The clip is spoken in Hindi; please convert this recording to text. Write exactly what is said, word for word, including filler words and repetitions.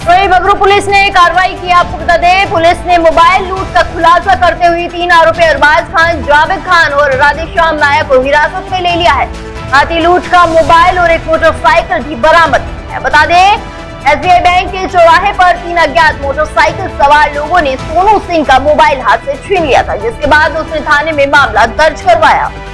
वहीं बगरू पुलिस ने कार्रवाई की। आपको बता दें, पुलिस ने मोबाइल लूट का खुलासा करते हुए तीन आरोपी अरबाज खान, जावेद खान और राधेश्याम नायक को हिरासत में ले लिया है। साथ ही लूट का मोबाइल और एक मोटरसाइकिल भी बरामद है। बता दें, एसबीआई बैंक के चौराहे पर तीन अज्ञात मोटरसाइकिल सवार लोगों ने सोनू सिंह का मोबाइल हाथ से छीन लिया था, जिसके बाद उसने थाने में मामला दर्ज करवाया।